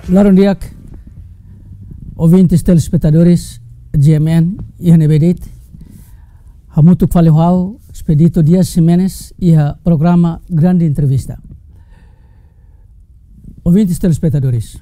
Laron diak, ouvintes telespectadores, GMN e Hanebedit, hamutuk falehau, expedito dias semanas e a programa Grande Entrevista. Ouvintes telespectadores,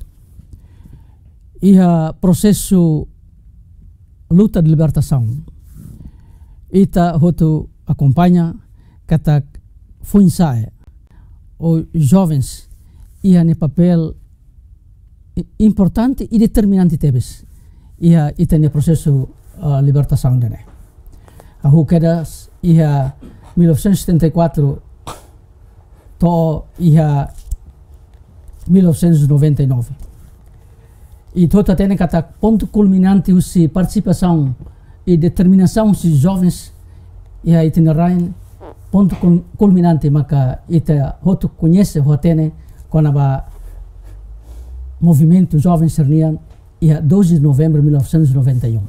e a processo luta de libertação, ita hotu acompanha katak funsae, os jovens e a papel importante e determinante tebes ia itane processo libertação dene. A hukedas ia 1974 to ia 1999. E toda tem kata ponto culminante usi participação e determinação dos jovens ia itinerário ponto culminante maka ita hotu conhece hotene quando ba Movimento Jovem Sernian ia 12 de novembro de 1991.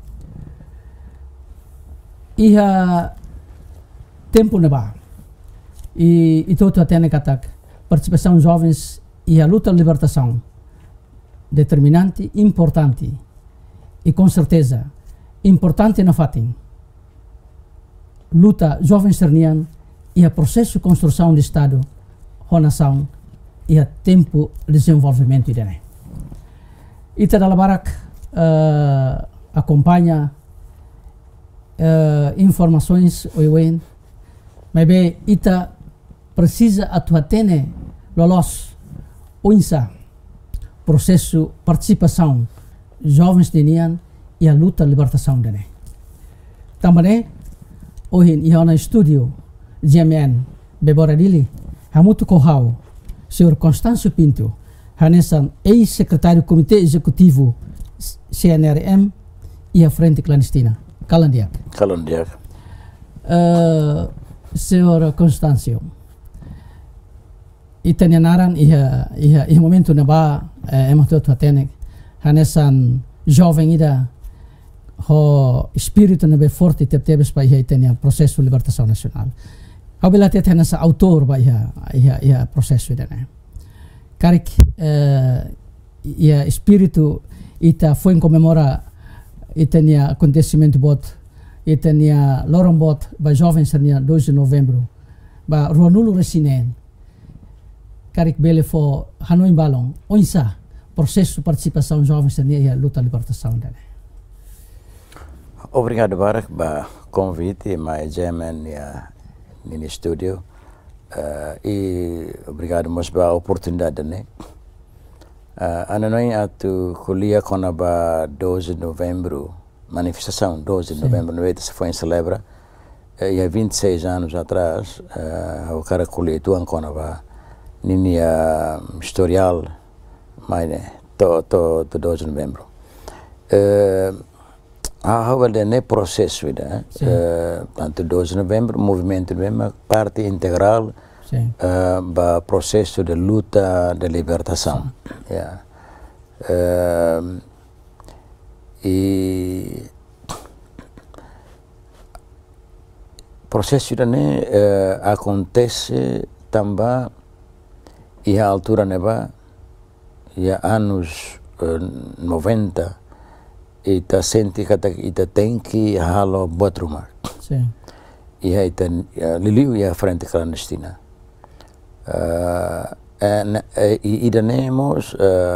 Ia tempo neba e todo atene katak participação jovens e a luta de libertação determinante, importante e com certeza importante na fatin luta jovem sernian e a processo de construção de Estado ou nação e a tempo de desenvolvimento dele. Ita dalam barak acompanha informações oiwen, mas bem ita precisa atuatene lolos oinsa processo participação jovens denian e a luta de libertação dele. Também hoje ia na estúdio GMN bebora dili hamutu kohau Senhor Constâncio Pinto, Hanessan, ex-secretário do Comitê Executivo CNRM e a Frente Clandestina. Kalandiak. Kalandiak. Senhor Constâncio, itanianaran e momento na ba emototo atenek, Hanessan jovem ida o espírito na be forte tebes para itania processo de libertação nacional. Apabila kita nasa autor ba ia processo dene. Karik ia espírito ita foi comemora itania acontecimento bot itania lorong bot ba jovem sernia 2 de novembro ba ruanulu resinen. Karik bele fo Hanoi balong oinsa processo participação jovem sernia ia luta libertação dene. Obrigado Barak ba convite mais German no estúdio e obrigado mas pela oportunidade né ananoi atu kuliah kona ba 12 de novembro manifestação 12 de novembro no se foi em celebra e há 26 anos atrás o cara kuliah tu kona ba nini historial mais né to 12 de novembro há processo ainda, portanto 12 de novembro, movimento mesmo, parte integral do processo de luta de libertação. E processo acontece também e a altura neva e anos 90 ita senti kata ita tem que halo buat rumah. E aí ita liliu ya frente clandestina. E idanemos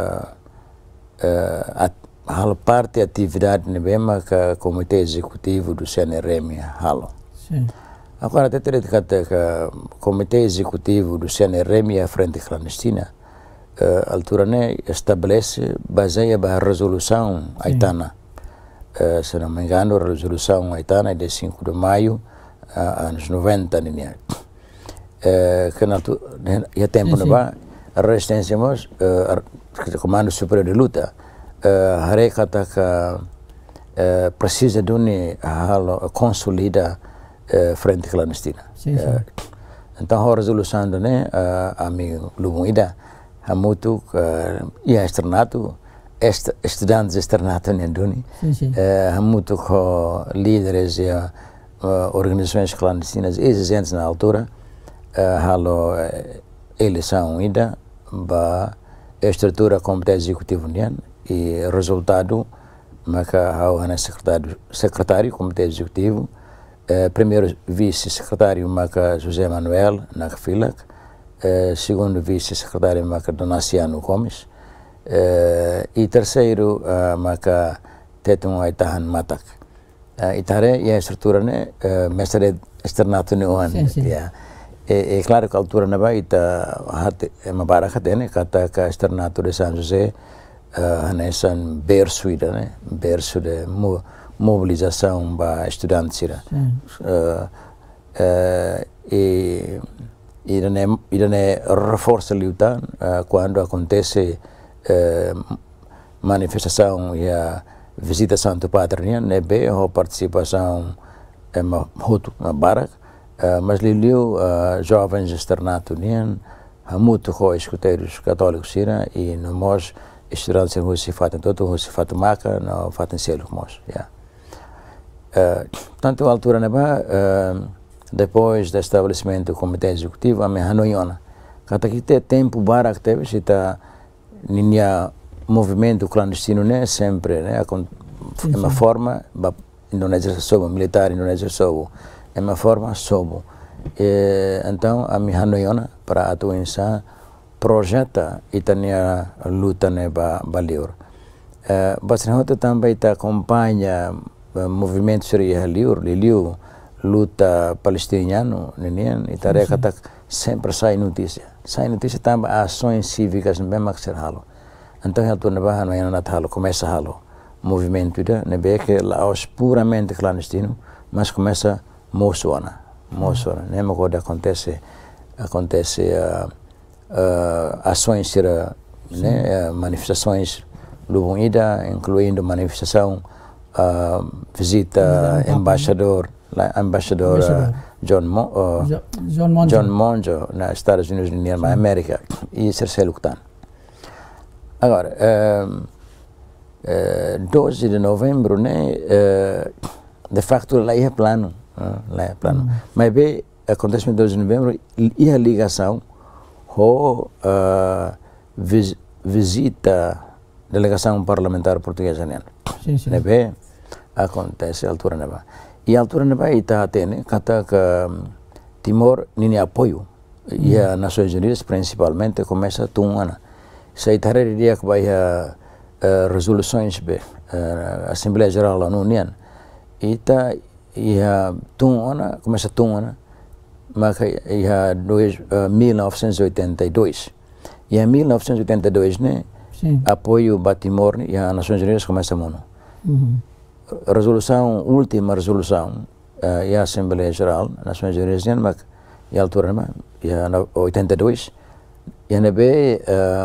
halo parte atividade nebema ka comitê executivo do CNRM halo. Agora até ter kata ka comitê executivo do CNRM ya frente clandestina. Altura ne estabelece baseia ba resolução aitana se não me engano a resolução aitana é de 5 de maio anos 90 né que na e tempo não vai a resistência mas comando superior de luta harekata ka precisa de uma consolida frente clandestina então a resolução né amigo Lumuida hamutu ia externato estudantes externato nenduni hamutu com líderes e organizações clandestinas existentes na altura halo eleição ida ba estrutura comitê executivo nian e resultado maka hau hana secretário comitê executivo, primeiro vice-secretário maka José Manuel Nakfilak, segundo vice-secretário maka Donaciano Gomes, e terceiro maka Tetun Aitahan Matak. Itare e a estrutura né mestre externato ne oan ya. É claro que a altura na baita é uma baraka né kata ka externato de São José hanesan berço ida né berço de mobilização para estudantes ira e irane reforça a luta quando acontece manifestação e a visita Santo Padre nebe a participação é uma barak mas liliu jovens externato nian muito escuteiros católicos ira e nós estudantes em Rússia fatem todo Rússia fatem maca não fatem selo nós tanto a altura neba depois do estabelecimento do comitê executivo a Hanoiona kata que tem tempo barak teve se tá ninha movimento clandestino né sempre né é uma forma Indonésia sobo militar Indonésia sobo é uma forma sobo então a Hanoiona para atuar projeta itania luta né balior bastante também tá acompanha movimento seria liu luta palestiniano nenian itareca tá sempre sai notícia também ações cívicas bem maxerhalo então a turna barra não é nada halo começa halo movimento ida nebe que Laos puramente clandestino mas começa moçona né mas quando acontece ações né manifestações lubunida incluindo manifestação visita embaixador John Monjo nos Estados Unidos na América e Serceluctan. Agora 12 de novembro né de facto lá é plano mas bem acontece em 12 de novembro e a ligação visita delegação parlamentar portuguesa né bem acontece a altura neba e a altura neba está tendo kata que Timor nini apoio e as Nações Unidas principalmente começa a tomar sai tarde dia que vai resoluções be Assembleia Geral da União e tá e começa a tomar mas e 1982 e em 1982 né apoio para Timor e as Nações Unidas começa a mono última resolução e a Assembleia Geral das Nações Unidas mas e a altura e 82 e na B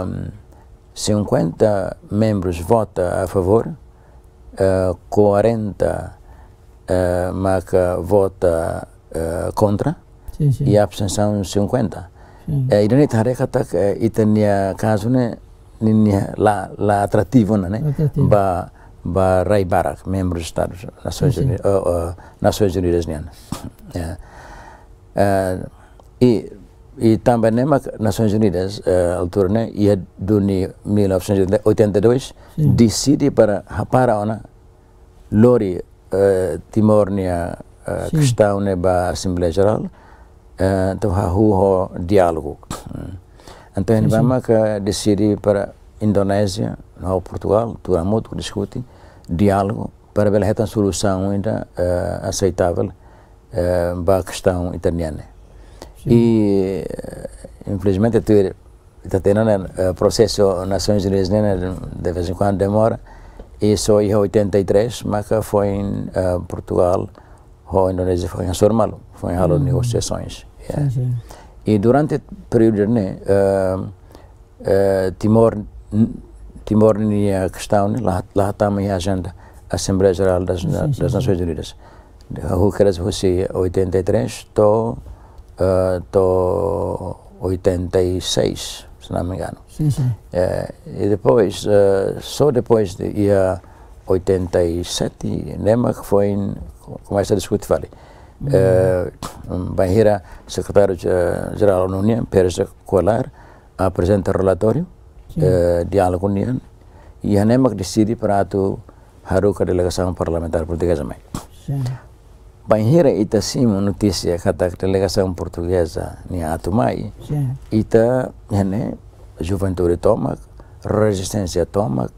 50 membros vota a favor 40 vota contra e a abstenção 50 e daí tarefa tá e tinha caso né lá atrativo né ba Rai Barak membros Estados Nações Unidas né e também nas Nações Unidas altura né e do 1982 decide para ona lori Timor nia questão né ba Assembleia Geral então o diálogo então ele vai que decide para Indonésia ou Portugal tudo muito discute diálogo para ver a solução ainda aceitável para a questão italiana e infelizmente está tendo processo Nações Unidas de vez em quando demora e só em 83 mas foi em Portugal ou Indonésia foi em normal foi em negociações e durante o período né Timor tinha questão lá também a agenda Assembleia Geral das Nações Unidas o que era 83 to 86 se não me engano e depois só depois de 87 lembra que foi começa a discutir Bahira secretário geral da União Pérez Colar apresenta relatório diálogo nian e hanemak decidi para tu haru ka delegação parlamentar portuguesa mai. Banhira ita simo notícia kata delegação portuguesa ni atu mai. Ita hene juventude tomak, resistência tomak.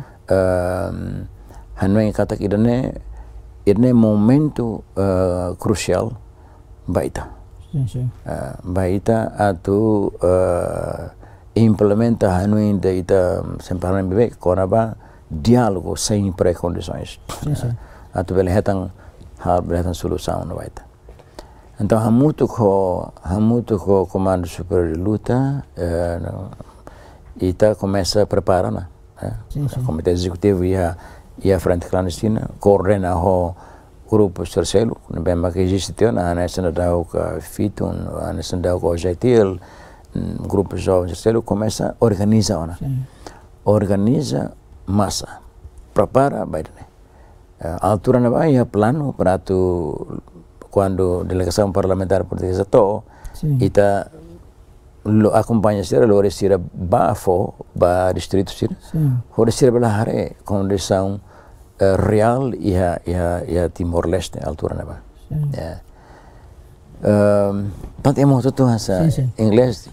Hanoi kata idane momento crucial baita. Baita atu implementa Hanoi da ita semparan bebek koraba diálogo sem precondições. Atu belehetang solução no baita. Então hamutu ko comando superior de luta ita começa a preparar na o comitê executivo e a frente clandestina coordena o grupo terceiro bem que existe na nessa da o fitun nessa da o jetil grupo jovem terceiro começa a organizar organiza massa prepara baita a altura na vai plano para tu quando delegação parlamentar portuguesa to ita lo acompanha ser lo resira bafo ba distrito sir ho resira bela hare condição real e a Timor Leste altura na ba tanto é muito tu essa inglês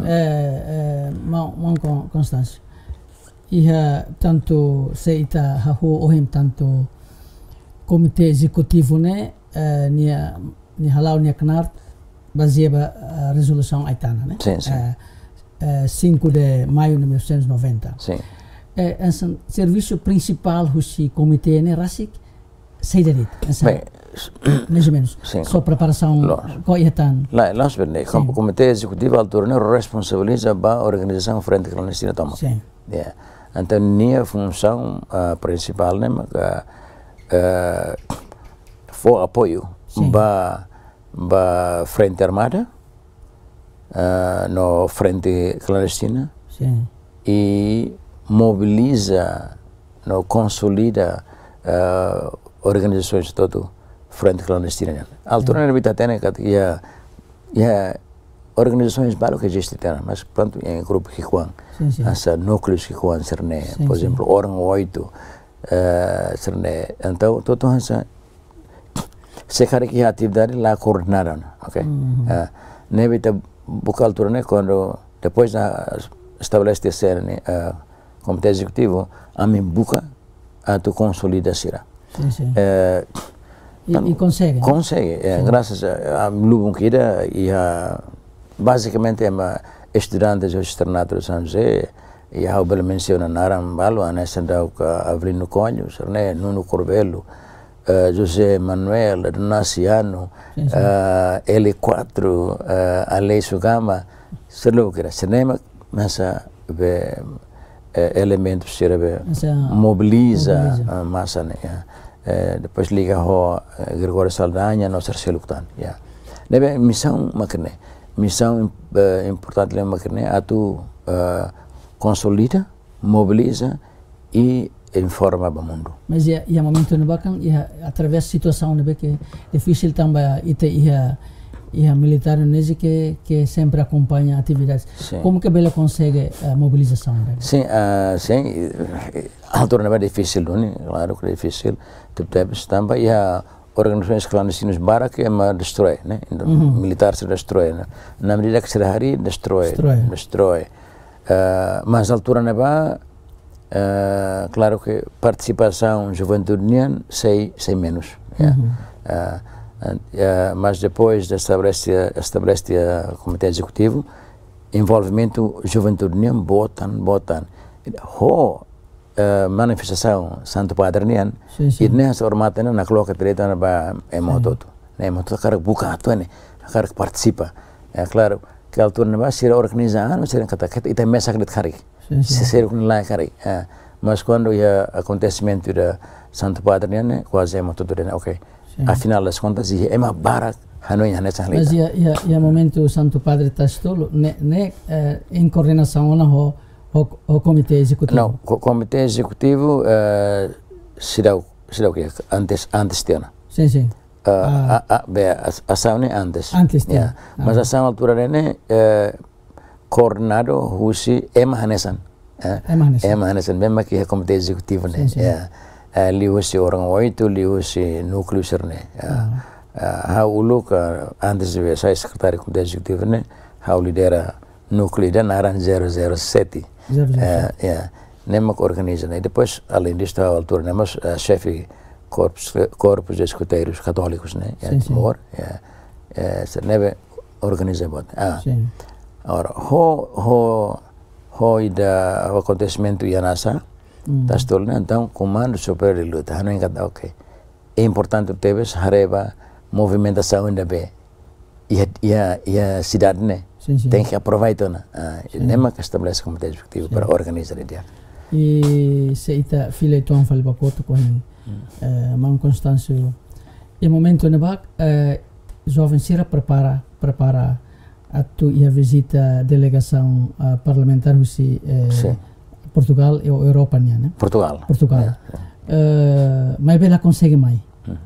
mau Constância e tanto se ita hahu ohim tanto comitê executivo né ni halau ni kenar baseada a resolução aitana né 5 de maio de 1990 esse serviço principal do comitê né rasik saiderit mais ou menos só preparação coitan lá sebenarnya comitê executivo altura né responsabiliza a organização frente clandestina toma então a função principal né for apoio ba frente armada no frente clandestina e mobiliza no consolida organizações todo frente clandestina altura na bitatena que organizações balo que existe mas pronto em grupo que quan essa núcleos que quan serne por exemplo orang 8 serne então todo essa sekarang que atividade lá coordenaram, ok? Nebita buka altura né quando depois estabelece ser comitê executivo a mim buka tu consolida sira. E consegue? Consegue, graças a Lubum Kida e basicamente é uma estudante do externato de São José e a Bela menciona Naram Balo, a nessa da Avelino Conho, né, Nuno Corbelo, José Manuel Naciano, L4, Alei Sugama, selo que era cinema, mas elementos que mobiliza massa, né? Depois liga ao Gregório Saldanha, nosso terceiro lutan, Deve missão macne, missão importante lembra macne, a tu consolida, mobiliza e informa o mundo. Mas e a momento no bacana e através da situação né que é difícil também e a militar indonésia que sempre acompanha atividades. Como que ela consegue a mobilização? Sim, sim, a altura não é difícil, não? Claro que é difícil. Tipo também e a organizações clandestinas bara que é destrói, né? Militar se destrói, né? Na medida que se hari destrói. Mas a altura não é claro que participação juventude sei menos. Mas depois de estabelecer comitê executivo, envolvimento juventude botan manifestação Santo Padre nian e nessa formato na coloca direita na ba emoto cara buka tu ne cara participa claro que a altura na ba será organizado será kata ita mesa que cari ser com lá cari mas quando o acontecimento da Santo Padre nian quase emoto tu ok afinal das contas é uma barak Hanoi nessa realidade. Mas e momento Santo Padre está estolo em coordenação o comitê executivo? Não, o comitê executivo será o que antes tiana. Sim. A ação é antes. Antes mas a ação altura é coordenado husi ema hanesan. Emanesan mesmo que é comitê executivo né ali hoje orang 8 ali hoje núcleo né how look antes de ser secretário do comitê executivo né how lidera núcleo da naran 007 nem que organiza né depois além disso a altura né mas chefe corpos de escuteiros católicos né Timor se neve organiza bot ora ho ida o acontecimento ianasa das tolna então comando superior de luta não engata ok é importante teves hareba movimentação ainda bem e a cidade né tem que aproveitar né nem que estabelece comitê executivo para organizar dia e se ita filha então fale papoto com Mão Constâncio e momento ne bak jovem Sira prepara a tua visita delegação parlamentar Russi Portugal e Europa né Portugal mas bem ela consegue mais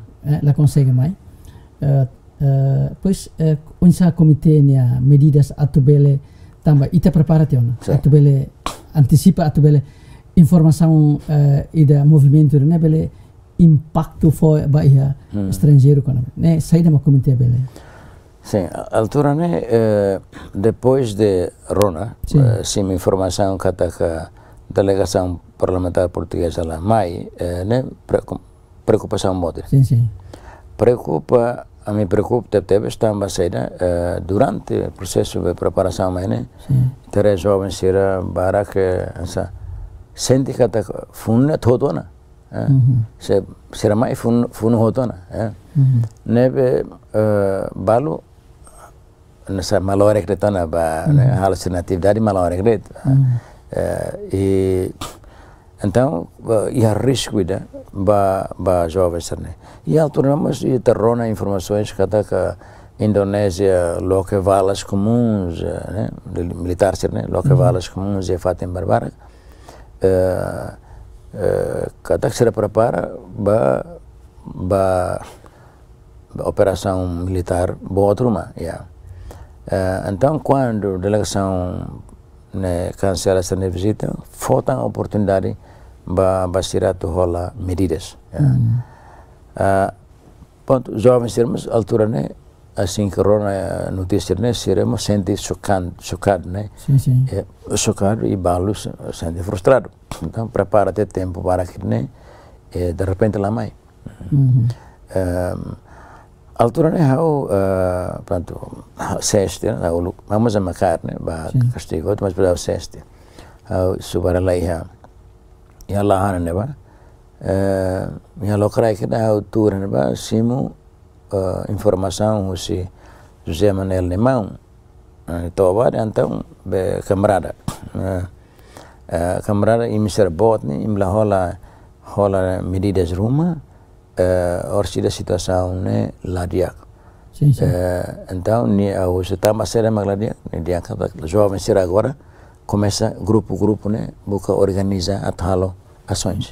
pois onde comitê nia medidas atubele também ita prepara te ono atubele antecipa atubele informação e da movimento né bele impacto foi bahia estrangeiro né saída uma comitê bele sim a altura né depois de Rona sim informação que a delegação parlamentar portuguesa lá mai né preocupação moda sim a me preocupa teve estava saída durante o processo de preparação né ter jovens Sira bara que essa sente que tá funna todo na se será mais funno hoto na neve balu nessa malore que tá na ba alternativa malore que e então ia risco ida ba jovens né e altura mas e terrona informações que Indonésia loque valas comuns né militares né loque valas comuns e fatem barbara cada que se prepara ba operação militar boa turma então quando a delegação né cancela essa visita falta a oportunidade ba tirar rola medidas ponto jovens sermos altura né assim que Rona notícia né seremos sente chocado né chocado e balos sente frustrado então prepara-te tempo para que né de repente lá mais altura né pronto sexta vamos a marcar né ba castigo mas para sexta subara lá ya lá né ba ya locrai que da altura né ba simo informação se José Manuel Nemão tovar então camarada e Mr. Botni imla rola medidas ruma orsi da situação né ladiak então ni ao se tá mas era magladiak ni dia cada jovem ser agora começa grupo né busca organizar atalo ações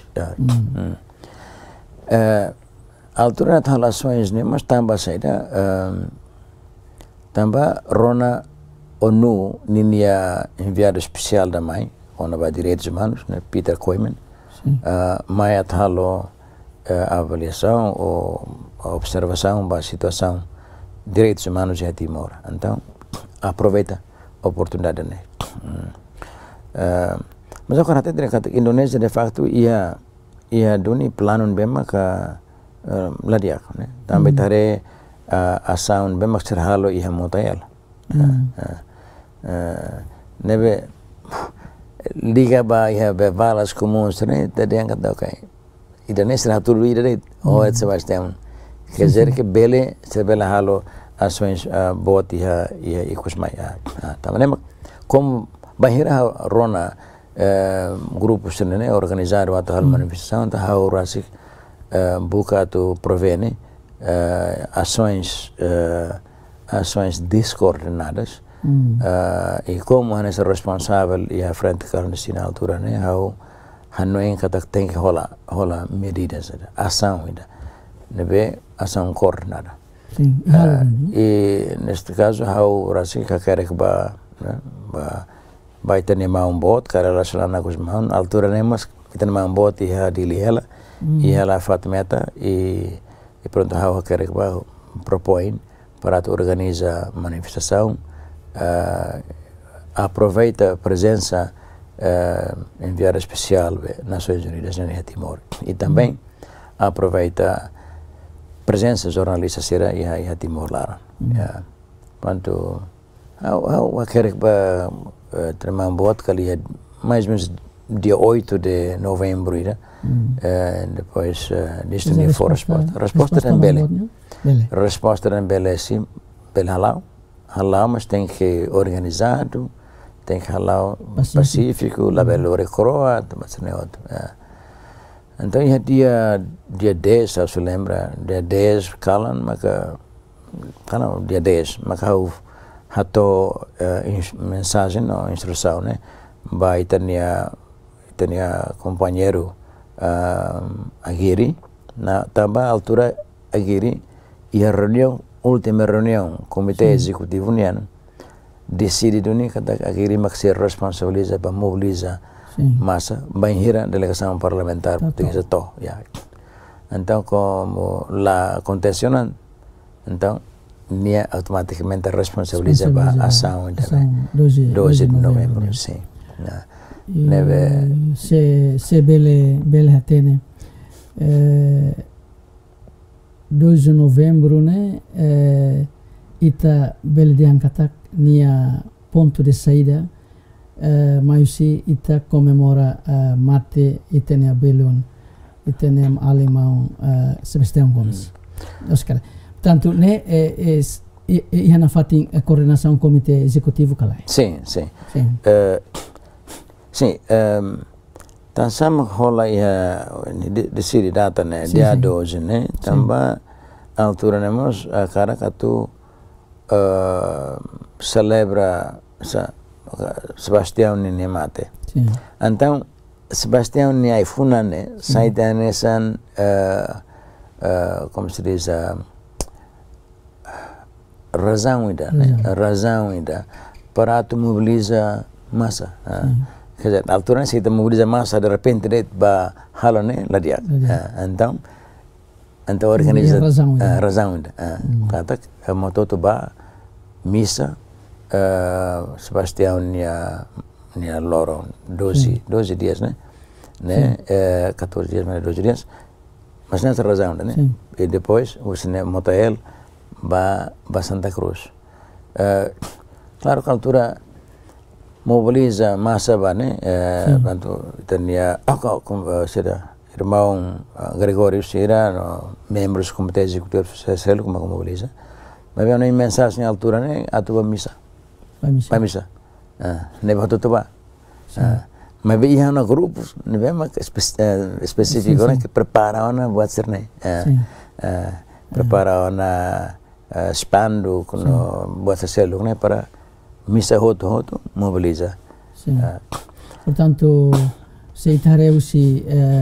altura de relações né mas também saída também Rona ONU ninia enviado especial da mãe ona ba direitos humanos né Peter Koeman mai atalo avaliação ou observação da situação direitos humanos em Timor então aproveita a oportunidade né mas agora até dizer que Indonésia de facto ia doni plano bem que ladiak né também tare ação bem mais terhalo ia montar nebe liga ba ia bevalas comuns né tadi angkat ok Indonésia ratul ida oh Sebastian quer dizer que bele se bela halo ações bot ia ikut mai também como bahira Rona grupos né organizar a tal manifestação tá rasik buka tu provene ações descoordenadas e como é responsável e a frente clandestina altura né hanoen kata tem que rola medidas ação nebe ação coordenada e neste caso rasik quer que ba vai ter um bote, cara lá na Guzmão, altura nem mas kita um bote e a dili ela e ela Fatmeta e pronto a quer que propõe para organizar manifestação, aproveita a presença enviada especial das Nações Unidas em Timor e também aproveita a presença jornalista será e a Timor lá. Quanto eu quero que tremam bote que ali é mais ou menos dia 8 de novembro, depois disto nem for resposta em Bele. Resposta em Bele sim, Bele halal, mas tem que organizado, tem que halal pacífico, labelore croata, mas não é outro. Então é dia 10, se lembra, dia 10 calan, mas dia 10, mas hato mensagem ou instrução, né? Vai tinha companheiro Aguirre na também altura Aguirre e a última reunião comitê executivo uniano decide que Aguirre mas se responsabiliza para mobilizar massa bem a delegação parlamentar portuguesa então como lá aconteceu então nia automaticamente responsabiliza para a ação 12 de novembro sim. Se bele hatene 2 de novembro né ita bele diangkatak nia ponto de saída mas se ita comemora mate itene belon itene alemão Sebastião Gomes Oscar portanto né ia na fatin a coordenação comitê executivo calai sim tan sama rola ia decidi data né dia 12 né também altura nemos a cara que tu celebra Sebastião ni mate então Sebastião ni ai funa né saída nessa como se diz razão ainda para tu mobiliza massa quer dizer, na altura se kita mobiliza massa de repente ba halo né lá dia então organiza razão ainda kata moto ba missa Sebastião nia loro 12 dias né 14 dias mais 12 dias mas nessa razão né e depois o cine motel ba Santa Cruz claro que a altura mobiliza massa né tanto tinha será irmão Gregório Serra membros do comitê executivo social como mobiliza mas havia uma mensagem na altura né a tua missa né botou tu mas havia um grupo né específico né que prepara uma buat ser né prepara uma expando com buat ser né para missa hoto mobiliza. Portanto, se itareu-se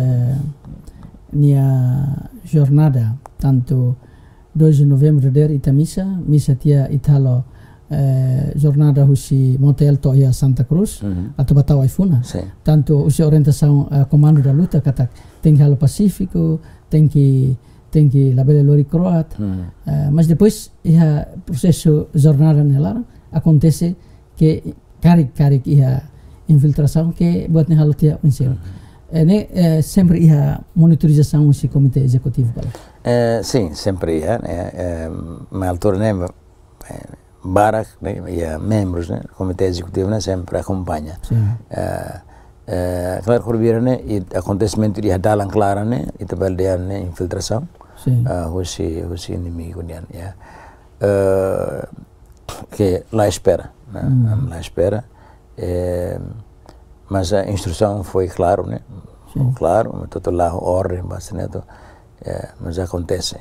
nia jornada, tanto 2 de novembro der ita missa tia italo jornada husi motel to ia Santa Cruz atau batau aifuna. Tanto usi orientação comando da luta katak tem halo Pacífico, tem que labele lori croata, mas depois ia processo jornada nela acontece que carik ia infiltração que buat ni halo tia unsir. Sempre ia monitorização esse comitê executivo. Sim, sempre ia, na altura né, Barak ia membros né, comitê executivo né, sempre acompanha. Claro que o né, acontecimento ia dalang clara né, e também né, infiltração, os inimigo né, que lá espera, mas a instrução foi claro, né? Claro, todo lá ordem bastante, mas acontece,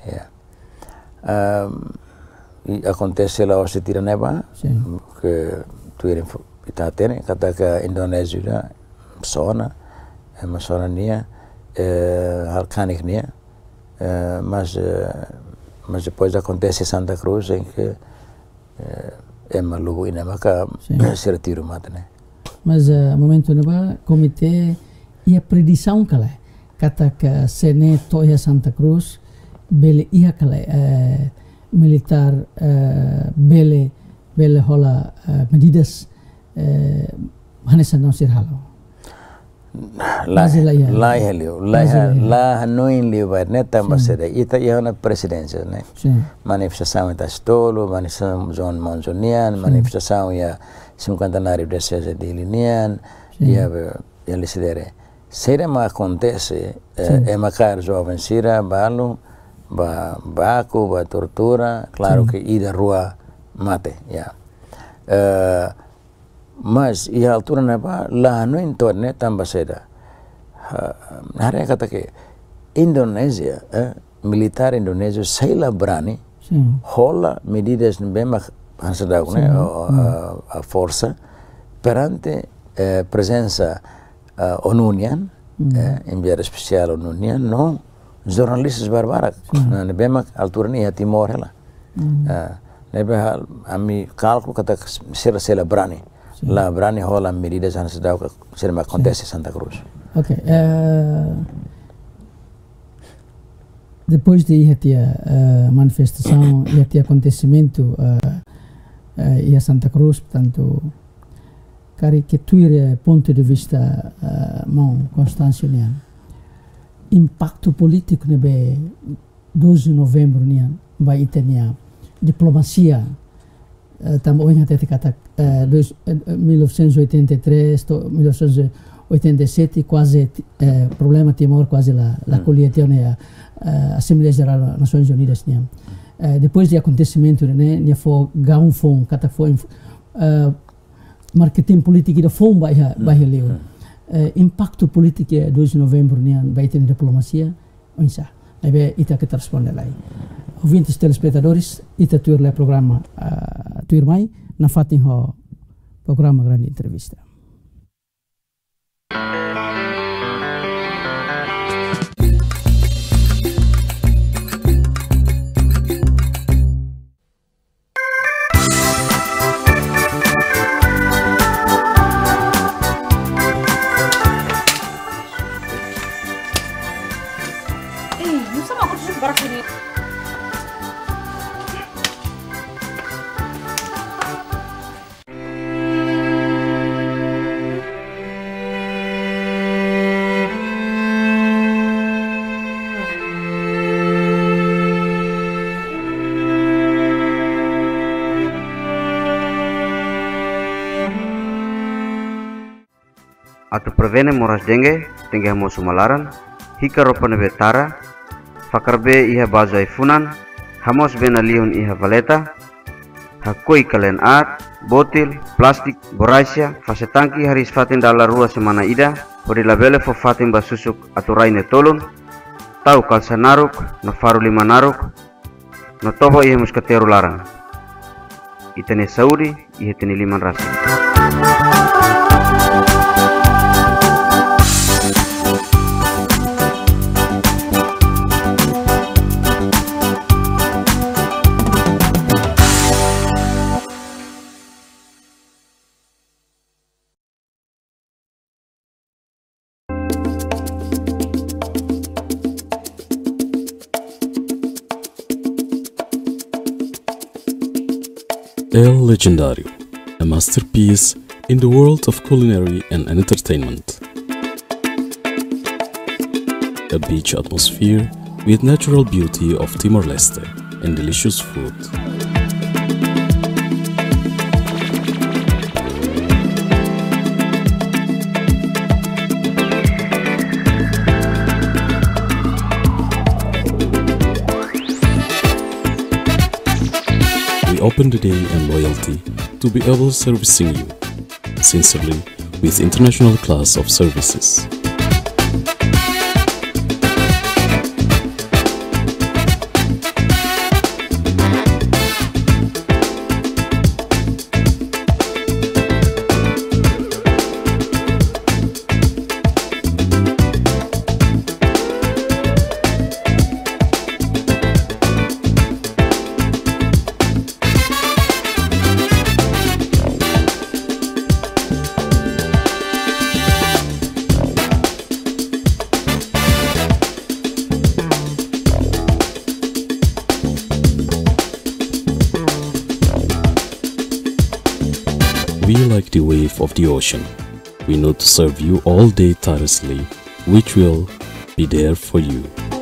e acontece lá se tira neva, que tu está tendo, kata que Indonésia zona, uma zona nia, alcânic nia, mas depois acontece Santa Cruz em que é maluco e não é que se retira o mate, né? Mas momento neba comitê ia predição kala kata que sene toia Santa Cruz bele ia kala militar bele hola medidas hanesan não ser halo la hanoin li vai neta masere ita ia na presidência né manifestação em Tastolo, manifestação John Manzonian, manifestação ia 50 anos de César de Linian ia licidere será mas acontece é macar jovem sira balo baco ba tortura claro que ida rua mate mas e a altura na ba lá no entorno também será hari kata que Indonésia militar Indonésia sai lá brani rola medidas bem hansadau né a força perante presença ONU-nian enviado especial ONU-nian não jornalistas barbarak na bem altura ni Timor ela nebe ami cálculo kata será brani lá brani rola medidas hansadau que será acontece em Santa Cruz. Ok. Depois de ir a manifestação e até acontecimento em Santa Cruz, portanto, que tuir ponto de vista mão Constâncio nian impacto político nebe 12 de novembro nian vai ter diplomacia também até kata 1983 1987 quase problema Timor quase la colheita né a Assembleia Geral das Nações Unidas né depois de acontecimento né foi gaunfon kata foi marketing político da fom vai leu impacto político 2 de novembro né vai ter diplomacia onsa aí ita que responder lá ouvintes telespectadores ita tuir le programa tuir mai na fatin ho programa grande entrevista. Atu prevene moras dengue tinggi mo sumalaran hika ropane betara fakarbe iha bazo ifunan hamos bena liun iha valeta hakoi kalen at botil plastik boraisia fasetangki haris fatin dala rua semana ida podi labele fo fatin basusuk atu raine tolun tau kalsa naruk no faru lima naruk no toho iha muskateru larang itene saudi iha teni liman rasa. El Legendario, a masterpiece in the world of culinary and entertainment. A beach atmosphere with natural beauty of Timor-Leste and delicious food. Open the day and loyalty to be able servicing you, sincerely with international class of services. like the wave of the ocean. We know to serve you all day tirelessly, which will be there for you.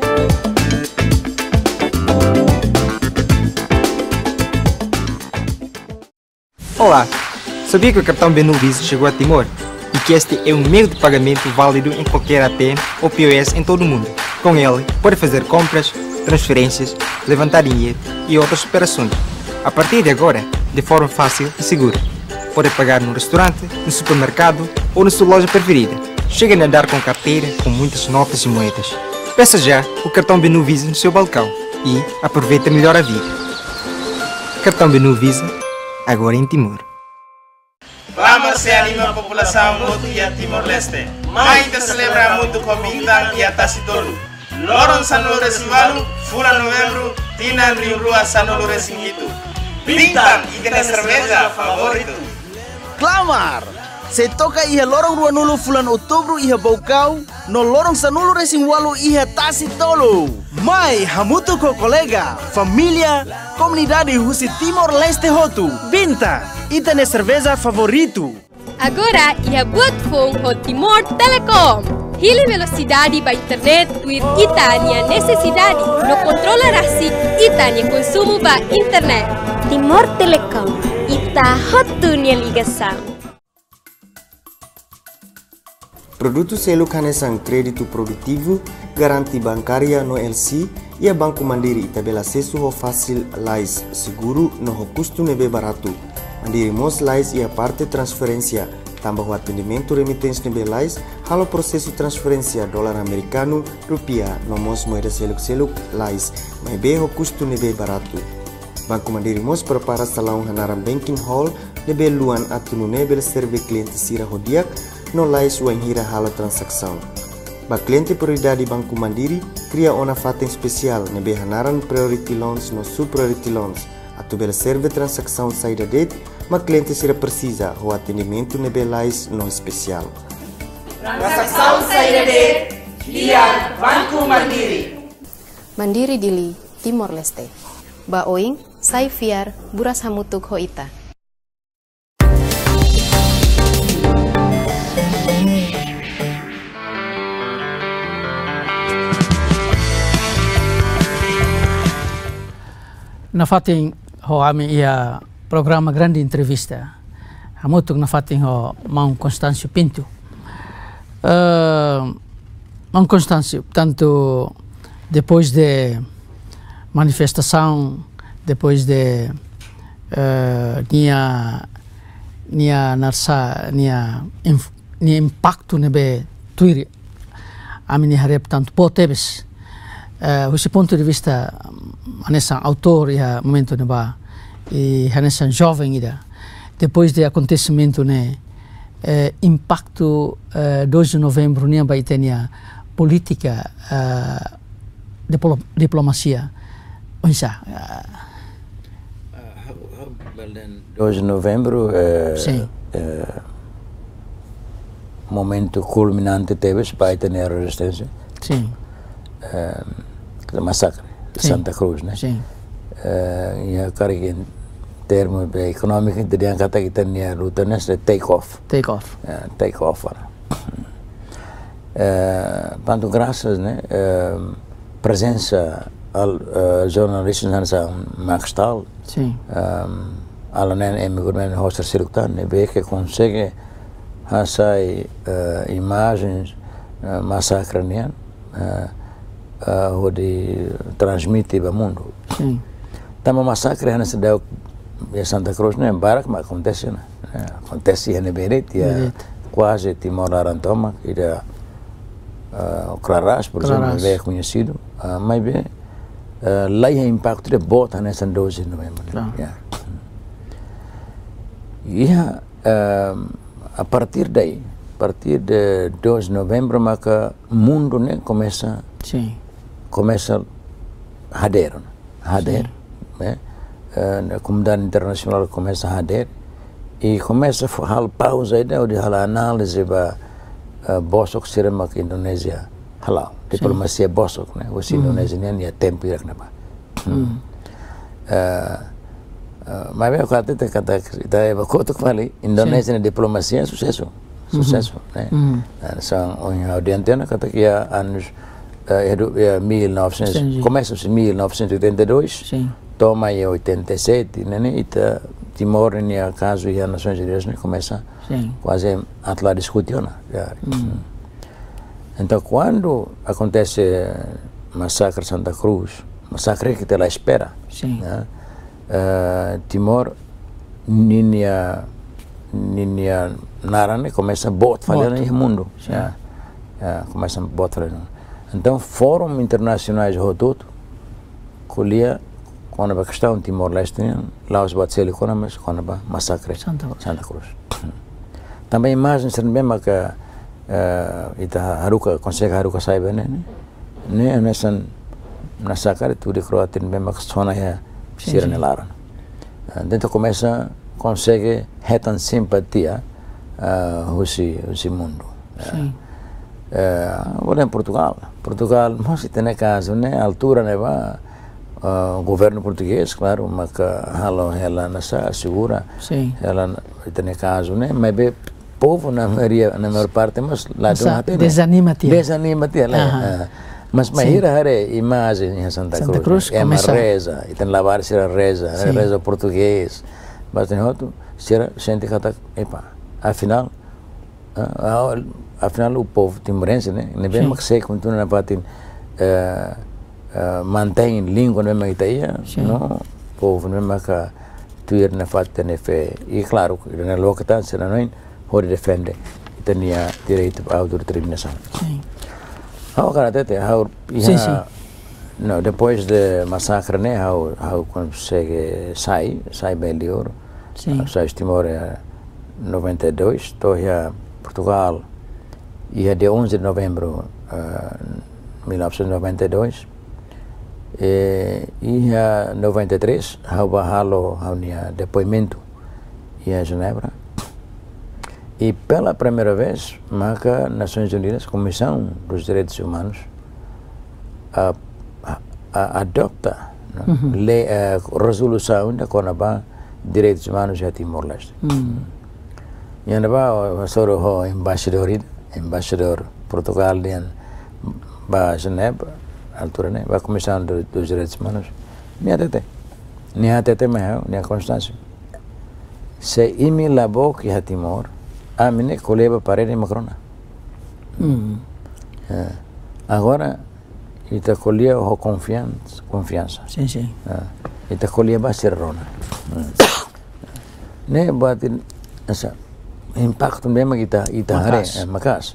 Olá! Sabia que o cartão Benuvis chegou a Timor? E que este é um meio de pagamento válido em qualquer ATM ou POS em todo o mundo. Com ele, pode fazer compras, transferências, levantar dinheiro e outras operações. A partir de agora, de forma fácil e segura. Pode pagar no restaurante, no supermercado ou na sua loja preferida. Chega a andar com carteira com muitas notas e moedas. Peça já o cartão Benuvis no seu balcão e aproveita melhor a vida. Cartão Benuvis, agora em Timor. Vamos se anima a população muito e a Timor-Leste. Mais de celebrar muito com Bintang e a Tacitolo. Loron Sanolo Resivalu, Fura Novembro, Tina Rio Rua Sanolo Resingito. Bintang e tem cerveja favorito. Clamar! Se toca ihe lorong rua nulu fulan Outubro ihe Baucau, no lorong Sanulu Resingwalu ihe Tacitolo. Mai hamutu ko colega, família, comunidade Husi Timor-Leste Hotu. Bintang, itane cerveja favorito. Agora ia buat phone ho Timor Telecom. Hili velocidade para internet with itania necessidade. No controla rasi itania consumo ba internet. Timor Telecom. Ita hotunya ligação. Produto selo canesan crédito produtivo, garantia bancária no LC e a Banco Mandiri tabela acesso ao fácil lais seguro no custo nebe barato. Mandiri mos lais e a parte transferência, também o atendimento remittência nebe lais, halo processo transferência dólar americano, rupiah no mos moeda selo lais, mas be o custo nebe barato. Banco Mandiri mos prepara salão hanaram banking hall nebe luan atunu nebe serve cliente sira hodiak no lais o hira hala transação. Ba cliente prioridade Banco Mandiri cria uma fatem especial nebe hanaran priority loans no sub-priority loans. Atubel serve transação saída date, mas cliente será precisa o atendimento nebe lais no especial. Transação saída date, via Banco Mandiri. Mandiri Dili, Timor-Leste. Ba oing, sai fiar, buras hamutuk hoita. Na fatin ho ami ia programa grande entrevista. Hamutuk na fatin ho Mão Constâncio Pinto. Mão Constâncio, tanto depois de manifestação, depois de nia impacto nebe tuiri ami harep tanto potebes desse ponto de vista nessa autor e momento neba e nessa jovem ida depois de acontecimento né impacto 2 de novembro nia vai ter política diplomacia. Onsa 2 de novembro momento culminante teve para ter a resistência. Sim. Massacre de Santa Cruz, né? Sim. E a cara que em termos econômicos teriam que ter que ter luta nessa take off. Tanto graças, né? Presença jornalistas nessa Maxtal. Sim. Alanen emigrante hostel circuitan, né? Vê que consegue fazer imagens massacre, né? Onde transmite para o mundo. Sim. Também massacre nessa deu em Santa Cruz, né? Barak, mas acontece, né? Acontece em Beirut, quase Timor-Leste, e da o Claras, por exemplo, é conhecido, mas bem, lá é impacto de bota nessa 12 de novembro. E a partir daí, a partir de 2 de novembro, maka mundo né começa a hadir, né? A comunidade internacional começa a hadir e começa a hal pausa aí, onde hal análise para bosok sirama ke Indonesia halal diplomasia bosok né o Indonesia ni tempo irak napa Mas eu até kata kita evacuou kembali Indonesia na diplomacia sucesso, né? São audientena kata que anos 1900 começa em 1982, toma em 87, né? Ita Timor nem caso e as Nações Unidas né começa quase a lá discutir, né? Então quando acontece massacre Santa Cruz, massacre que te lá espera, né? Timor ninia narane começa a bot falando no mundo, começa a bot falando. Então fórum internacionais rotuto colhia quando a questão Timor-Leste lá os bate silicona mas quando a massacre Santa Cruz. Também imagens mesmo que ita haruka consegue haruka saiba né nessa massacre tudo croata mesmo que sona é Sirnelaran. Então começa consegue retan simpatia esse mundo. Agora em Portugal, mas tem caso né altura né va governo português claro mas ela nessa segura ela tem caso né mas be povo na maior parte mas lá desanima lá. Mas mahira imagem em Santa Cruz é uma reza e tem lavar ser a reza português mas tem outro ser gente que tá afinal o povo timorense né bem que sei continua na parte mantém língua mesmo Itaia não povo mesmo que tuir na parte ne fé e claro na local será não pode defender tinha direito à autodeterminação. Agora até não depois de massacre né how consegue sai melhor sai Timor 92 tô já Portugal e de 11 de novembro 1992 e 93 halo depoimento em Genebra e pela primeira vez marca Nações Unidas Comissão dos Direitos Humanos adopta resolução da Conaba Direitos Humanos de Timor-Leste. E andava o embaixador Portugal de Genebra altura né a Comissão dos Direitos Humanos nem até mais nem a Constância se imi labo que a Timor a mine coleba parede macrona agora ita colhia o confiança ita colhia baserrona né bate essa impacto mesmo ita macas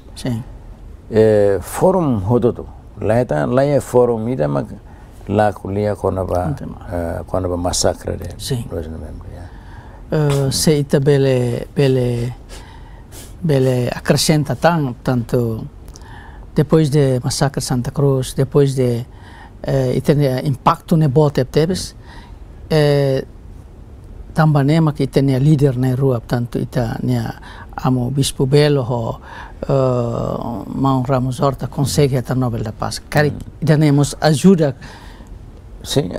forum hodoto lá é forum ida mas lá colhia quando ba massacre de 2 de novembro se ita bele acrescenta tanto depois de massacre Santa Cruz depois de impacto ne bote tebes também que tem líder na rua tanto ita nia amo bispo Belo ho Mão Ramos Horta consegue a Nobel da Paz cari temos ajuda sim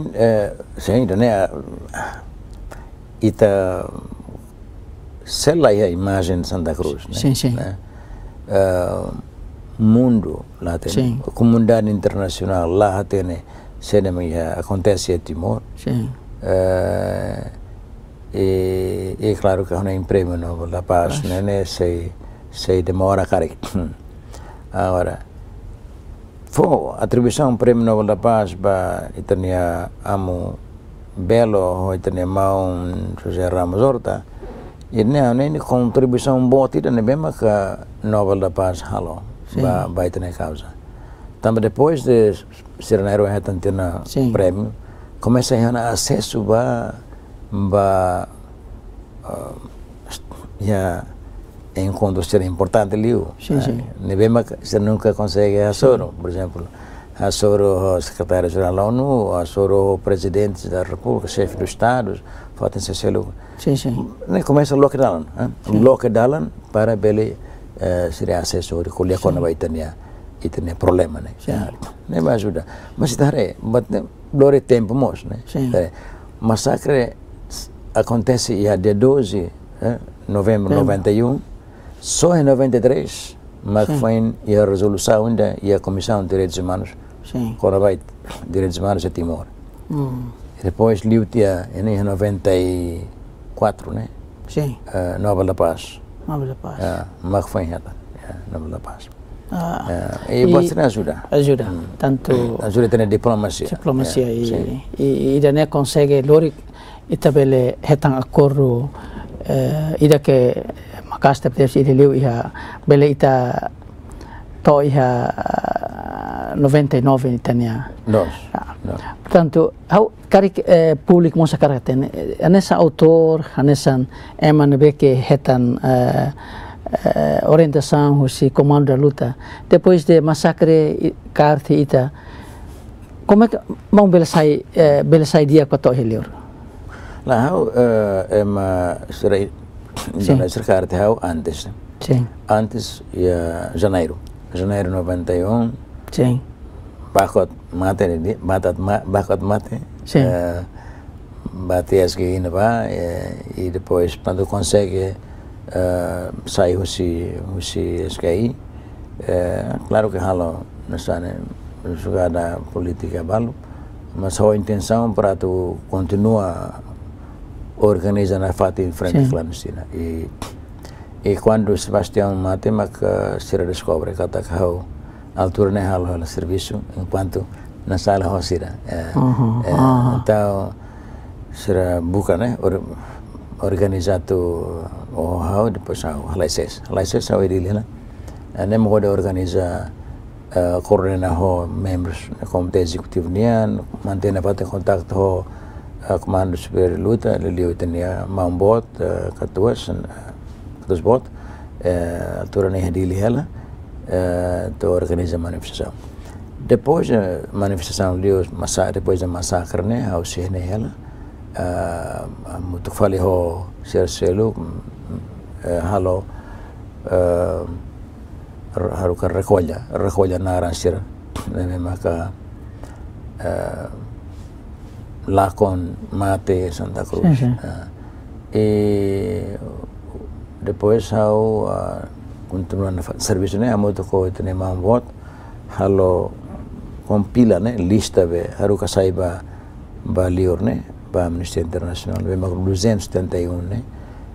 ita sela a imagem de Santa Cruz né? Mundo lá tem comunidade internacional lá tem cinema acontece em Timor e claro que é um prêmio Nobel da Paz né se demora cara agora foi atribuição prêmio Nobel da Paz para Itania amo Belo Itania Mão José Ramos Horta e nem contribuição boa tida nem bem que Nobel da Paz halo vai ter causa também depois de ser na era tendo prêmio começa a ter acesso já enquanto ser importante ali nem bem que você nunca consegue assoro por exemplo assoro o secretário-geral da ONU assoro o presidente da República chefe dos estados falta ser selo começa lockdown para ele seria assessor colher quando vai ter problema né nem vai ajudar mas está mas lore tempo mos né massacre acontece dia 12 de novembro de 91, só em 93, mas foi a resolução ainda e a Comissão de Direitos Humanos, quando vai Direitos Humanos de Timor. Depois, liu dia em 94, né? Sim. Nova da Paz. Nova da Paz. Mas foi ela, Nova da Paz. E você ajuda. Ajuda, tanto... Ajuda a ter diplomacia. Diplomacia, e não consegue, lori, e também retang acordo, ida que makasta pede ele liu ia bele ita to ia 99 itania. Portanto, how karik público mosa karaten, anessa autor, anessan eman beke hetan orientação o comando da luta depois de massacre Carte ita como é que mau bela sai dia com a tua religião lá será Carte antes antes janeiro 91 sim bakot mate bate as que ainda vai e depois quando consegue sair o SKI, claro que halo nessa jogada política balo, mas a intenção para tu continuar organizando a fata em frente clandestina e quando Sebastião mate mak se descobre que a altura nem halo o serviço enquanto na sala hosira então será buka né organizado o depois licença ao ele lá nem pode organizar coordenar membros do comitê executivo nian manter a contato com comando superior luta ele tinha mambot katuas bot altura nem dele ela to organiza manifestação depois da manifestação depois da massacre né ao ser ela muito falei ho ser selo halo harukan recolha na aransira né maka lá com mate Santa Cruz e depois ao continuando serviço né muito coisa né mamvot halo compila né lista be haruka saiba balior né para a Amnistia Internacional, vemos 271, né?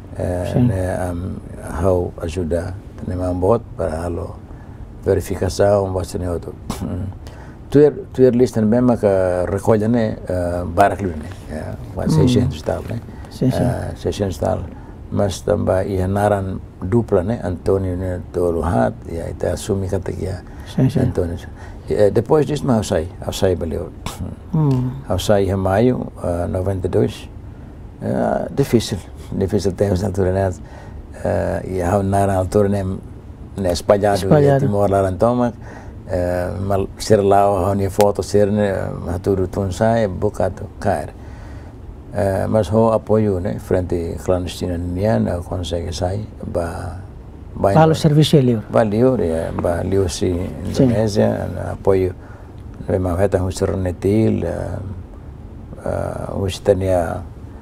How ajuda a bot para a verificação, bastante outro. Tu lista mesmo que recolhe, né? Barak né? 600 tal, né? 600 tal. Mas também ia naran dupla, né? Antônio né? Toluhat, e aí tá assumi kata kia Antônio. Depois disso, mas eu saí valeu. Eu saí em maio 92. Difícil termos na altura, né? E eu na altura né espalhado em Timor lá então, mas ser lá onde foto ser né tudo tunsai bocado cair. Mas o apoio né frente clandestina niana consegue sair Vale o serviço livre. Valeu se Indonésia apoio memang kita harus renetil harus tanya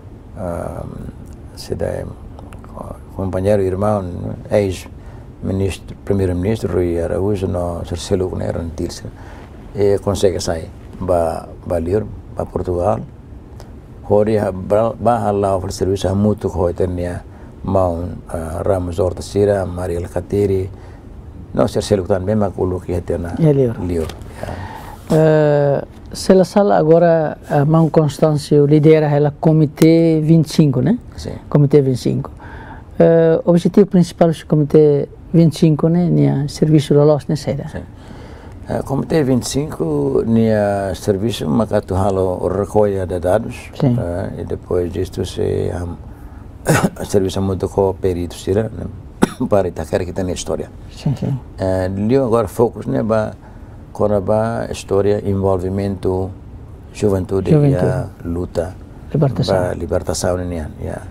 sedai companheiro irmão ex primeiro-ministro Rui Araújo no terceiro né renetil e consegue sair valeu para Portugal horia bahala o serviço muito que tanya mau Ramos Hortacira, Mariel Kateri, não se selutan mesmo que o que é na Lio. Se la sala agora Mão Constâncio lidera ela Comitê 25, né? Sim. Comitê 25. O objetivo principal do Comitê 25 né, é serviço de los necessário. Sim. Comitê 25 é serviço macatu halo recolha de dados e depois disso se serviço muito com peritos para itacar que tem na história. Sim. Lio agora foco né com a história envolvimento juventude e a luta libertação né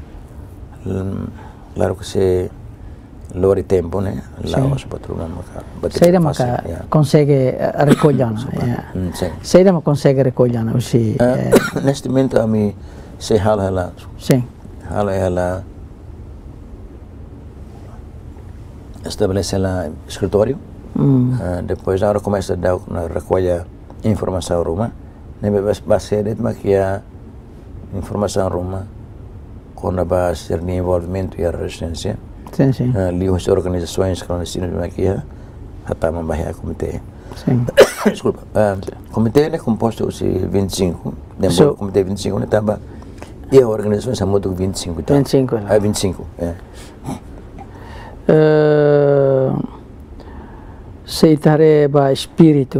claro que se lori tempo né lá os patrulhas Seira maka consegue recolher Seira maka consegue recolher neste momento a mim se hala sim ela estabelece lá escritório, depois agora começa a dar recolher informação ruma, nebe baseado mas que a informação ruma quando vai ser de envolvimento e a resistência, ali as organizações clandestinas aqui até uma barreira comitê. Desculpa, o comitê é composto de 25, dentro do comitê 25 né também e a organização é muito 25 então. 25 é 25 se tareba espírito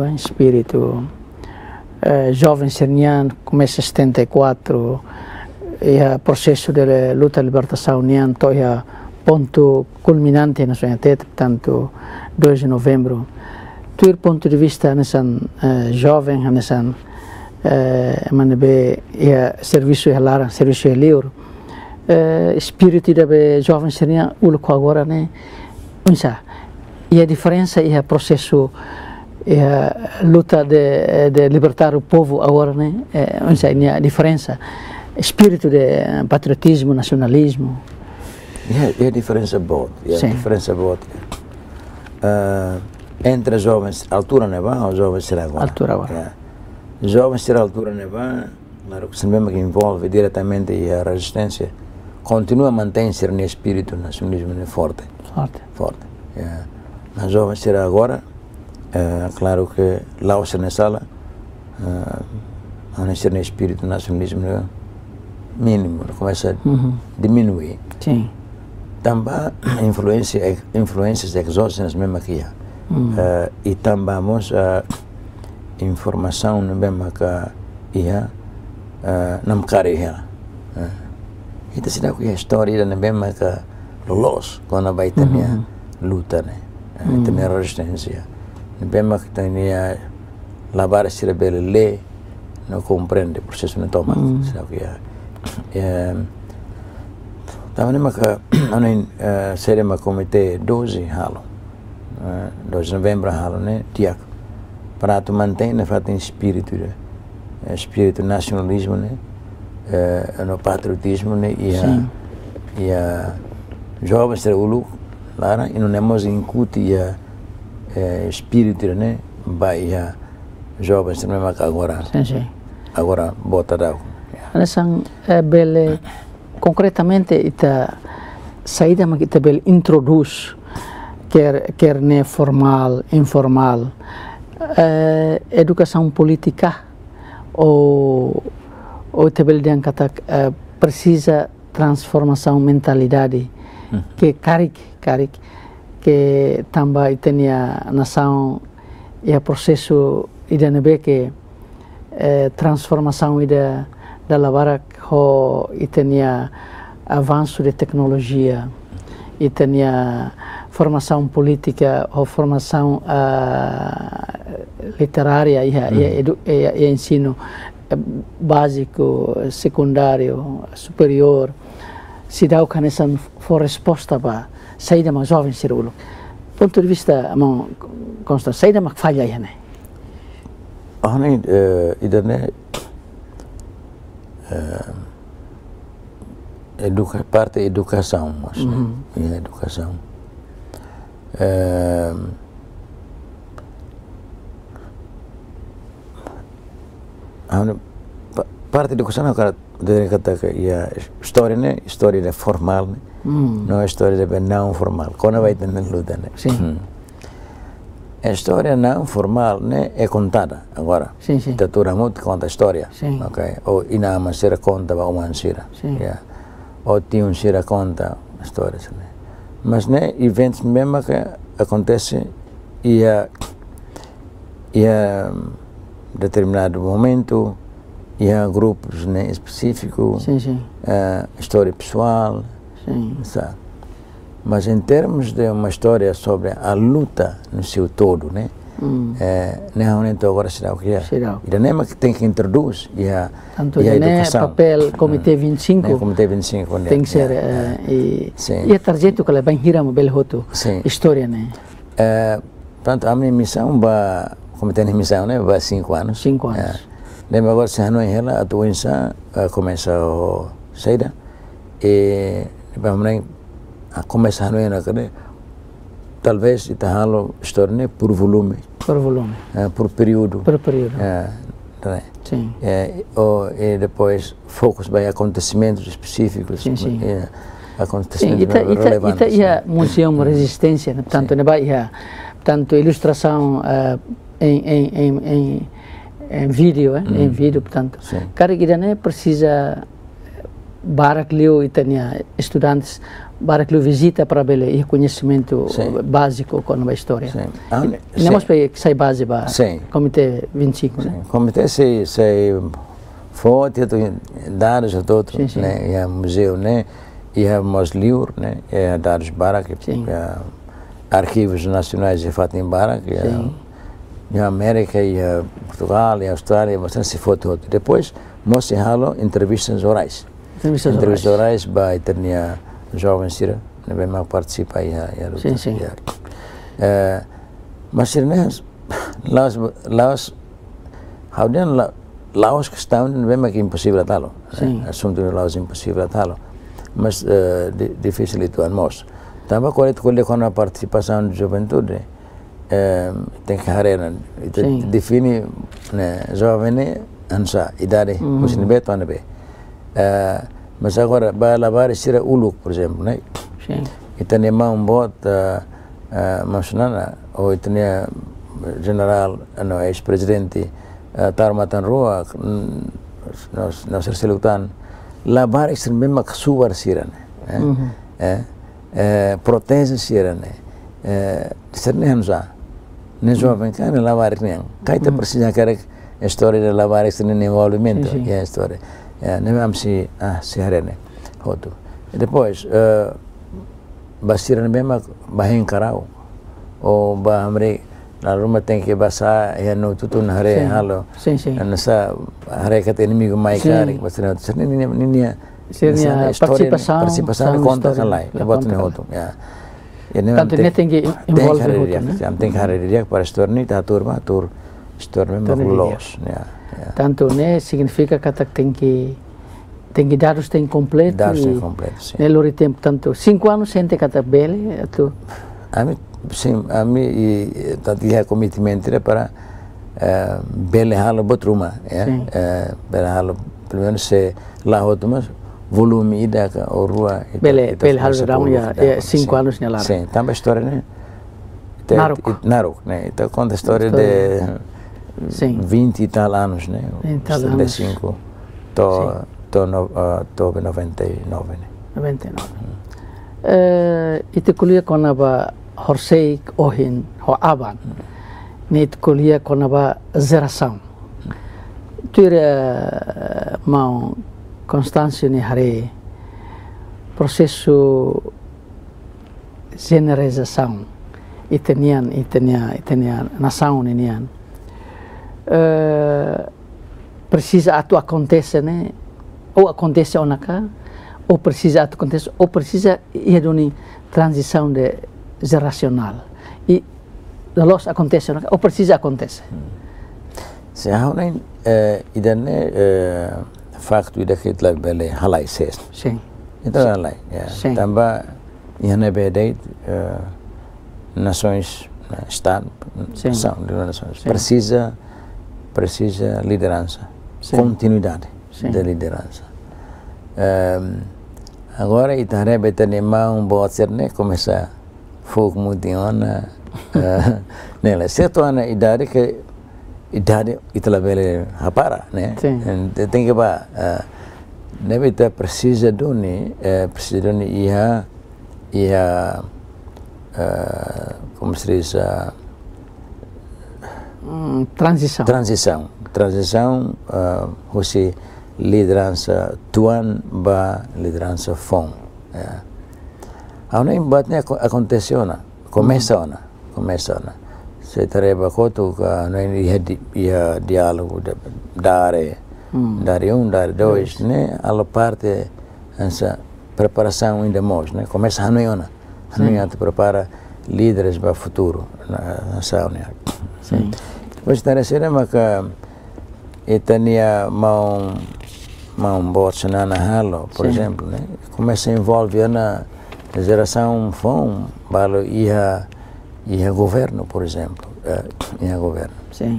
jovem serniano começa 74 e o processo de luta de libertação união é ponto culminante na sua teta, portanto 2 de novembro. Do ponto de vista nessa jovem, nessa manebe serviço lar, serviço livre, espírito de jovem seria o que agora né, unsa. E a diferença é o processo a luta de libertar o povo agora né, unsa a diferença, espírito de patriotismo, nacionalismo. É a diferença boa, entre jovens, altura não vai, ou jovens será agora? Altura agora. Jovens será altura não vai, claro que se mesmo que envolve diretamente a resistência, continua a manter-se no espírito nacionalismo forte. Mas jovens será agora, claro que lá ou na sala, a ser no espírito nacionalismo mínimo, começa a diminuir. Sim. Também influências exógenas mesmo aqui. E também vamos a informação mesmo que não quer ela. Então se dá que a história mesmo que los quando vai ter luta né, tem a resistência, mesmo que tem a lavar se rebelde lê não compreende o processo não toma, se dá que também mesmo que seria uma comitê 12 halo. 2 de novembro halo né tiak para tu manter na fato espírito nacionalismo né no patriotismo né e a jovens ser ulu lá e não temos incute espírito né vai jovens mesmo agora bota dá essa bele concretamente ita saída mas ita bele introduz quer né formal, informal, educação política ou também kata precisa transformação mentalidade que carik que também tem a nação e o processo ida nebe que transformação ida da lavara e tem avanço de tecnologia e tem formação política ou formação literária e ensino básico, secundário, superior, se dá o que nessa for resposta para saída mais jovem cirulo. Ponto de vista constante, saída mais falha aí né. Idane parte da educação, educação. Parte da educação agora deveria kata que a história formal, não a história não formal. Quando vai ter luta, né? Sim. A história não formal, né, é contada agora. Sim. Tatura muito conta a história. Sim. Ok. Ou ina mansira conta ba uma mansira. Sim. Ou tinha sira conta a história, né? Mas né, eventos mesmo que acontecem e a determinado momento e há grupos né, específicos, história pessoal, sabe? Mas em termos de uma história sobre a luta no seu todo, né? Realmente agora será o que é. E nem é que tem que introduzir a educação. Papel Comitê 25, Comitê 25 tem que ser e a tarjeta que ela vai girar uma bela história, né? Portanto, a minha missão vai, Comitê de missão, né? Vai 5 anos. 5 anos. Lembra agora se não é ela a doença começa a sair e vamos começar no ano que talvez ita halo história por volume, por período, sim, e depois focus vai acontecimentos específicos, sim. Acontecimentos relevantes. Ita ia museu resistência, né? Portanto, tanto ilustração em vídeo, em vídeo, portanto, cada guia né precisa barakliu itania estudantes barakliu visita para bele e conhecimento básico com a história. Não mais para que sai base para comitê 25, né? Comitê sei foto dados a todos, né? E a museu, né? E a livros, né? E a dados barak, arquivos nacionais de fato em barak, e a América e a Portugal e a Austrália, bastante foto. Depois mostra entrevistas orais. Entrevistas orais vai ter jovens sira, né? Vai participar e mas né? Laos que estão não é que impossível talo. Assunto de Laos impossível talo. Mas difícil itu mostra. Também com a participação de juventude tem que haver define jovem ansa idade musim beto anabe. Mas agora vai lavar sira uluk por exemplo, né? Itu nem bot maksudnya itu nem general ex-presidente Tarmatan Rua nós selutan lavar extremamente maksuar sira protege sira serne hamza ne jovem kan lavar nem kaita precisa querer história de lavar extremamente envolvimento é a história ne amsi se harene hotu depois basira mesmo bahin karau ou bahmre na rumah tem que passar e no tudo na hare halo nessa hare que tem inimigo mais caro basira ninia participação conta lá bota no outro tanto ne tem que envolver tem que hare para estorni ta turma estorni magulos tanto ne significa que tem que dados tem completo nelo tempo tanto 5 anos sente que bele tu sim, a mim tanto commitment para bele halo botruma bele halo pelo menos se lá outro mas volume ida ou rua bele halo dá 5 anos nela sim também história né Narok né então conta a história de 20 e tal anos né 75 to 99 e te kuliah com a horsei ohin ho aban nit kuliah com a geração tira mau Constâncio ni hari processo generalização itanian nação ninian precisa atu acontece né ou acontece onaka ou precisa acontecer ou precisa ir de transição de geracional e los acontece ou precisa acontecer se há nem idane facto ida que lá bele halai ses sim então halai também ihane bedeit nações estado são nações precisa liderança continuidade de liderança agora itare betane bot serne começar fogo mundiona nela certo ana idade que idade itala bele hapara né tem que ba nebe ta precisa doni ia como se diz transição você liderança tuan ba liderança fom a uma embatne aconteceu na começa na se tareba koto ka no ia diálogo dare dari dois né a parte essa preparação ainda mais né começa a noiona te prepara líderes para o futuro na sauna sim mas terceira maka etania mau bot senana halo por exemplo né começa a envolver na geração fome, balo ia governo, por exemplo, ia governo. Sim.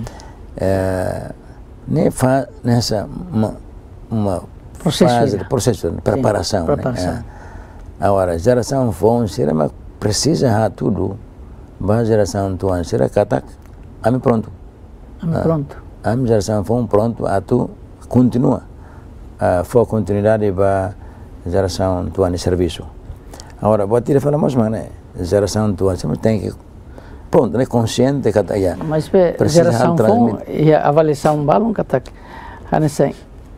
Nem faz nessa uma fase de processo de preparação, né? Agora geração fome, será mas precisa tudo, a geração tua será catak, ami pronto. Pronto. A geração fome pronto, a tu continua. For continuidade para geração tua de serviço. Agora, vou te falar mais, né? Geração tua, você tem que pronto, né? Consciente que tá mas geração fome e a avaliação balão que tá nessa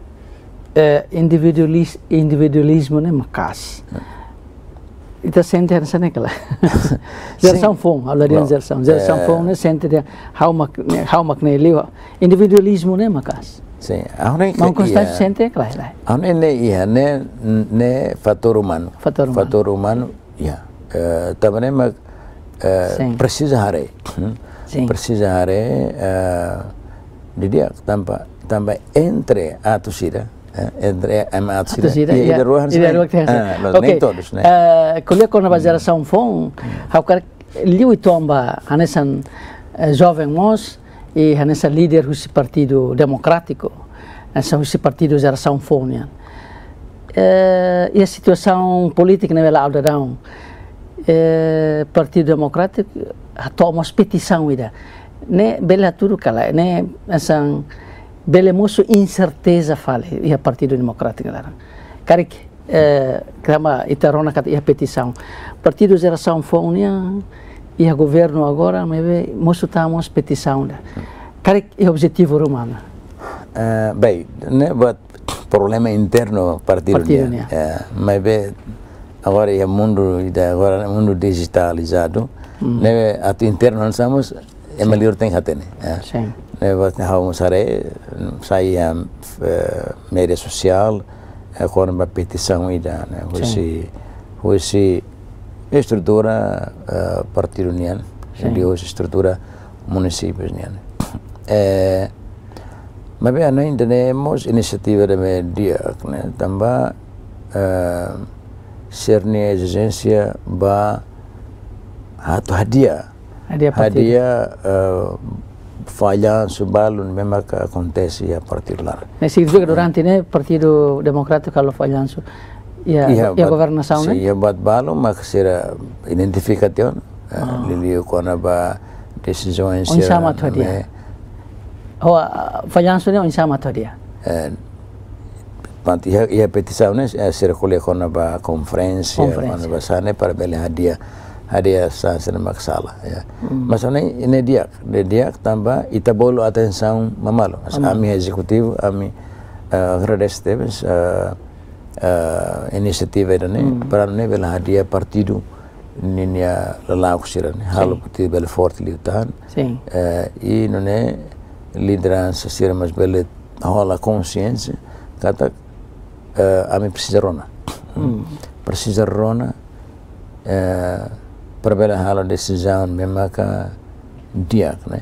individualismo né, macas. Itu sente nessa né kala. Geração fome, falaria geração fome né sente de how mak né liwa individualismo né macas. Sim, não constante sente kala. Ne fator humano. Fator humano, ya. Também mas precisa hari. Precisa hari dia tambah entre atusira. Entre atusira e da ruang nem todos, né? Kuliah com a geração fome, how liu tomba hanesan jovem mos e hanesan líder do partido democrático, essa partido geração fome. E a situação política na vela aldeirão, partido democrático toma petição ida, né? Bela tudo cala, né? Essa bela moço incerteza fale e a partido democrático lá. Carik kama itarona kata ia petição. Partido geração fome e a governo agora me moço tamos petição da. Carik é objetivo romano. Bem, né? Problema interno partido mas agora é mundo digitalizado, né? Ato interno nós estamos é melhor tem que ter, né? Sim. Né? Vamos sair mídia social, agora uma petição ida, né? Hoje estrutura partido nian, hoje estrutura municípios nian. Mas bem, nós temos iniciativa de media, né? Também sernia exigência ba hadiah falham subalun memang acontece a partir lá. Nesse juga durante né partido democrático kalau falham su ia governação né? Sim, ia buat balu mak será identificação liliu kona ba decisões sama tu dia. Falham su né sama tu dia. Ia petição né circulei kona ba conferência kona ba sana para bela hadiah sansa maksala ya. Maksudnya ini dia tambah ita bolo atenção mamalo. Ami executivo, ami agradecemos inisiativa ini para ne bela hadiah partido ninya lelaku sirane halo partido bela forte liutan. E não é liderança sira mas bela rola consciência kata ami precisa rona para bela hal decisão memang dia, né?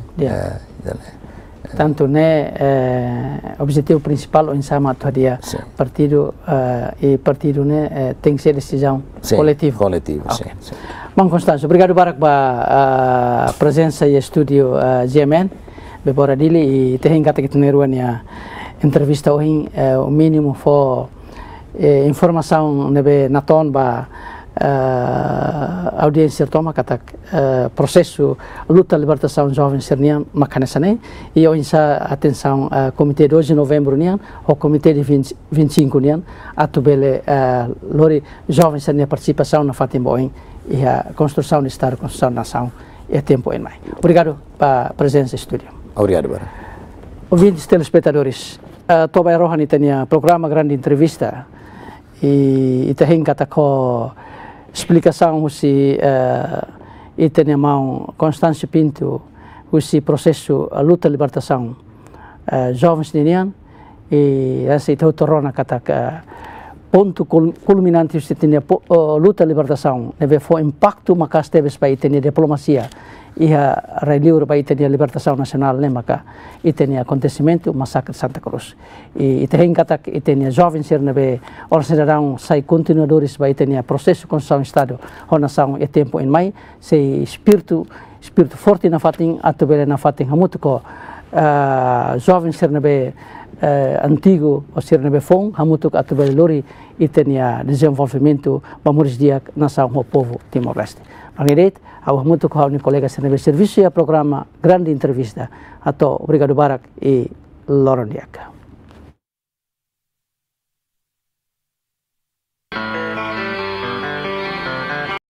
Tanto né objetivo principal o sama tu dia partido e partido né tem que ser decisão coletiva. Sim. Bom, Constâncio, obrigado barak ba presença e estúdio GMN bebora dili e tem kata kita neruan ya entrevista hoje o mínimo for informação nebe naton ba audiência toma kata processo luta libertação jovem sernian makanasane e eu insa atenção comitê 2 de novembro nian o comitê de 25 nian atubele lori jovem sernian participação na Fatimboing e a construção de estado, construção da nação é tempo em mais. Obrigado pela presença no estúdio. Obrigado, Bara. Ouvintes telespectadores, Toba Rohani tinha programa grande entrevista e tem kata ko explicação se e tem mão Constâncio Pinto o processo a luta libertação jovens ninian e essa itu torona kata ponto culminante se tinha luta libertação deve foi impacto makas teve para ter diplomacia ia reliur ba itenia libertação nacional ne maka itenia acontecimento massacre de Santa Cruz e iten katak itenia jovens ser nebe organização sai continuadores ba itenia processo construção estado ho nação e tempo em mai se espírito forte na fatin atubele na fatin hamutu ko jovens ser nebe antigo ou ser nebe fong hamutu ko atubele lori itenia desenvolvimento bamuris dia nação ho povo Timor-Leste. Pangirit, ao muito com o colega de serviço e a programa Grande Entrevista. Ato, obrigado Barak e Lorondiaca.